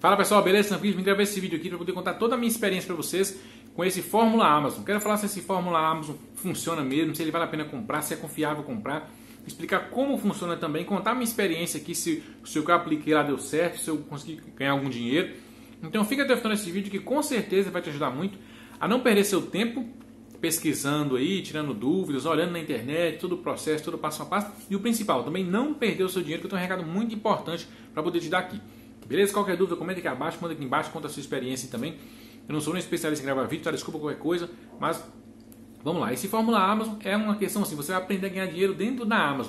Fala pessoal, beleza? Tranquilo? Vim gravar esse vídeo aqui para poder contar toda a minha experiência para vocês com esse Fórmula Amazon. Quero falar se esse Fórmula Amazon funciona mesmo, se ele vale a pena comprar, se é confiável comprar, explicar como funciona também, contar a minha experiência aqui, se o que eu apliquei lá deu certo, se eu consegui ganhar algum dinheiro. Então fica até o final desse vídeo que com certeza vai te ajudar muito a não perder seu tempo pesquisando aí, tirando dúvidas, olhando na internet, todo o processo, todo o passo a passo. E o principal, também não perder o seu dinheiro, que eu tenho um recado muito importante para poder te dar aqui. Beleza? Qualquer dúvida, comenta aqui abaixo, manda aqui embaixo, conta a sua experiência também. Eu não sou nem especialista em gravar vídeo, tá? Desculpa qualquer coisa, mas vamos lá. Esse Fórmula Amazon é uma questão assim, você vai aprender a ganhar dinheiro dentro da Amazon.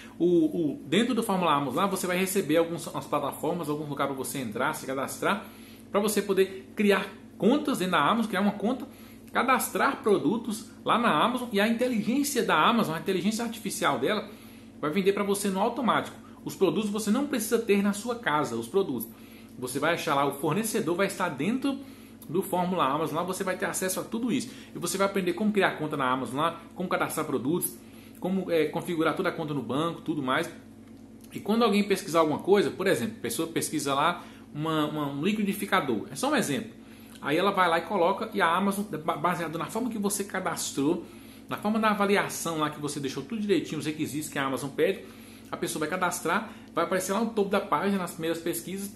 Dentro do Fórmula Amazon lá, você vai receber algumas plataformas, alguns lugares para você entrar, se cadastrar, para você poder criar contas dentro da Amazon, criar uma conta, cadastrar produtos lá na Amazon e a inteligência da Amazon, a inteligência artificial dela, vai vender para você no automático. Os produtos você não precisa ter na sua casa, os produtos. Você vai achar lá, o fornecedor vai estar dentro do Fórmula Amazon, lá você vai ter acesso a tudo isso. E você vai aprender como criar conta na Amazon lá, como cadastrar produtos, como configurar toda a conta no banco, tudo mais. E quando alguém pesquisar alguma coisa, por exemplo, a pessoa pesquisa lá um liquidificador, é só um exemplo. Aí ela vai lá e coloca, e a Amazon, baseado na forma que você cadastrou, na forma da avaliação lá que você deixou tudo direitinho, os requisitos que a Amazon pede, a pessoa vai cadastrar, vai aparecer lá no topo da página, nas primeiras pesquisas,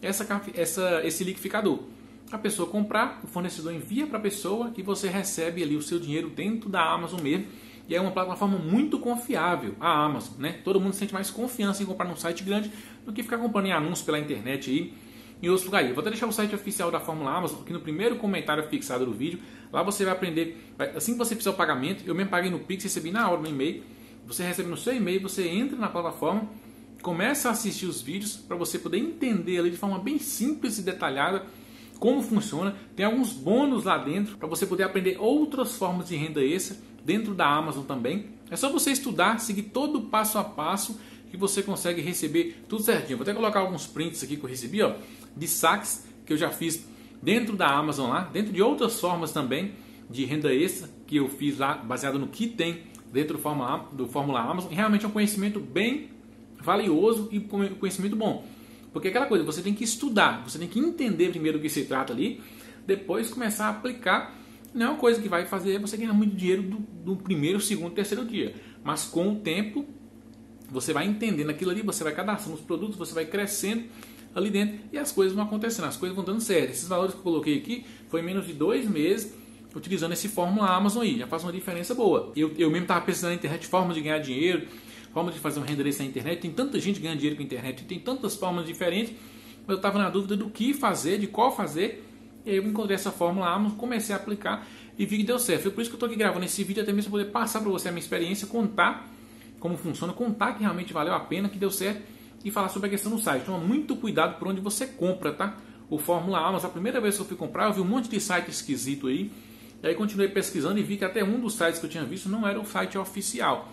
esse liquidificador. A pessoa comprar, o fornecedor envia para a pessoa e você recebe ali o seu dinheiro dentro da Amazon mesmo. E é uma plataforma muito confiável, a Amazon, né? Todo mundo sente mais confiança em comprar num site grande do que ficar comprando em anúncios pela internet aí, em outros lugares. Eu vou até deixar o site oficial da Fórmula Amazon aqui no primeiro comentário fixado do vídeo. Lá você vai aprender, assim que você fizer o pagamento, eu mesmo paguei no Pix, recebi na hora no e-mail. Você recebe no seu e-mail, você entra na plataforma, começa a assistir os vídeos para você poder entender ali de forma bem simples e detalhada como funciona. Tem alguns bônus lá dentro para você poder aprender outras formas de renda extra dentro da Amazon também. É só você estudar, seguir todo o passo a passo que você consegue receber tudo certinho. Vou até colocar alguns prints aqui que eu recebi, ó, de saques que eu já fiz dentro da Amazon lá, dentro de outras formas também de renda extra que eu fiz lá baseado no que tem dentro do Fórmula Amazon. E realmente é um conhecimento bem valioso e conhecimento bom. Porque é aquela coisa, você tem que estudar, você tem que entender primeiro o que se trata ali, depois começar a aplicar. Não é uma coisa que vai fazer você ganhar muito dinheiro do primeiro, segundo, terceiro dia. Mas com o tempo, você vai entendendo aquilo ali, você vai cadastrando os produtos, você vai crescendo ali dentro e as coisas vão acontecendo, as coisas vão dando certo. Esses valores que eu coloquei aqui foi em menos de 2 meses utilizando esse Fórmula Amazon aí, já faz uma diferença boa. Eu mesmo estava pesquisando na internet formas de ganhar dinheiro, formas de fazer um renda extra na internet. Tem tanta gente ganhando dinheiro com a internet, tem tantas formas diferentes, mas eu estava na dúvida do que fazer, de qual fazer. E aí eu encontrei essa Fórmula Amazon, comecei a aplicar e vi que deu certo. Foi por isso que eu estou aqui gravando esse vídeo, até mesmo para poder passar para você a minha experiência, contar como funciona, contar que realmente valeu a pena, que deu certo e falar sobre a questão do site. Toma muito cuidado por onde você compra, tá? O Fórmula Amazon, a primeira vez que eu fui comprar, eu vi um monte de site esquisito aí. E aí continuei pesquisando e vi que até um dos sites que eu tinha visto não era o site oficial.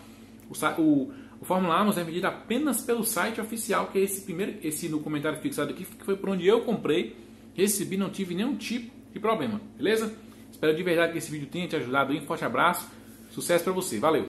O Fórmula Amazon é medido apenas pelo site oficial, que é esse no comentário fixado aqui, que foi por onde eu comprei, recebi, não tive nenhum tipo de problema, beleza? Espero de verdade que esse vídeo tenha te ajudado aí. Um forte abraço, sucesso para você, valeu!